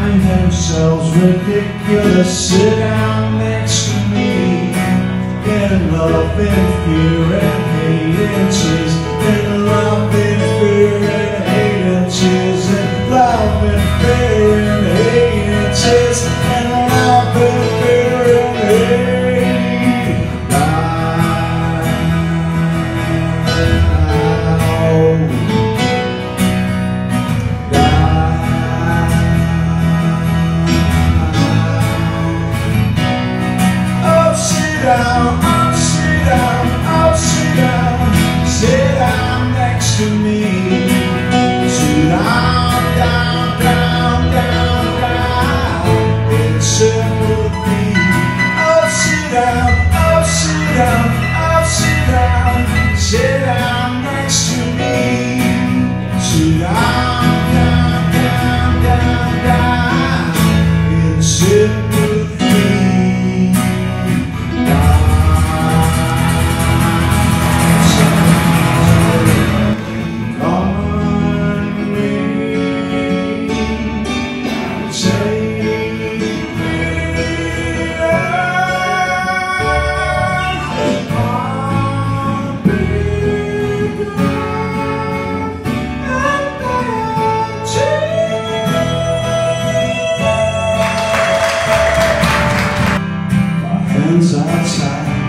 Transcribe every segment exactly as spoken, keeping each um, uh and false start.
find themselves ridiculous. Sit down next to me, in love and fear and hate and tears, in love and fear and hate and tears, in love and fear and hate and tears, in love and fear and hate. Down, oh, sit down, oh, sit down, sit down next to me. Sit down, down, down, down, down, in sympathy. Oh, sit down, oh, sit down, oh, sit down, sit down next to me. Sit down, down, down, down, down, in sympathy. Outside,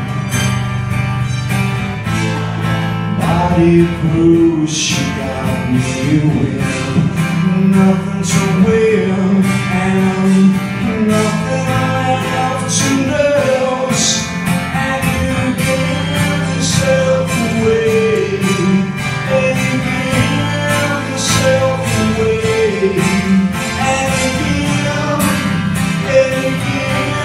body bruise, she got me with nothing to win and nothing left to lose, and you give yourself away, and you give yourself away, and you give, and you give.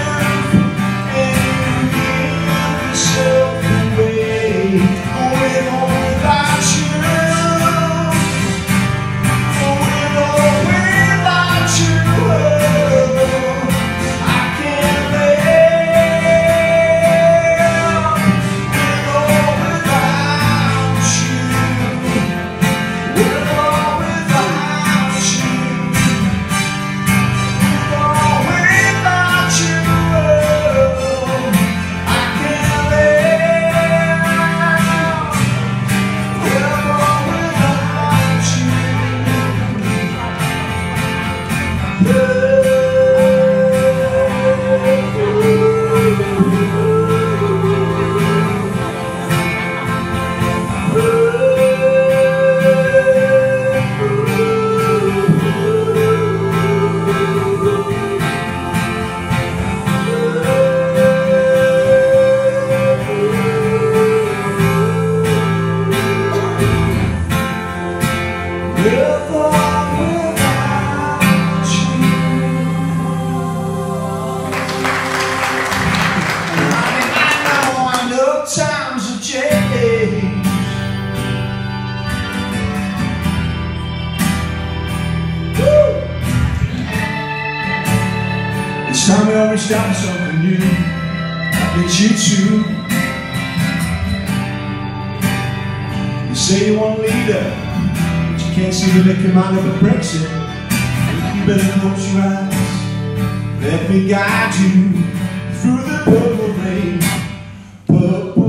Times have changed. Woo! It's time we all reached out for something new. I get you too. You say you want a leader, but you can't seem to make your mind up at Brexit. You better close your eyes. Let me guide you through the purple rain. Purple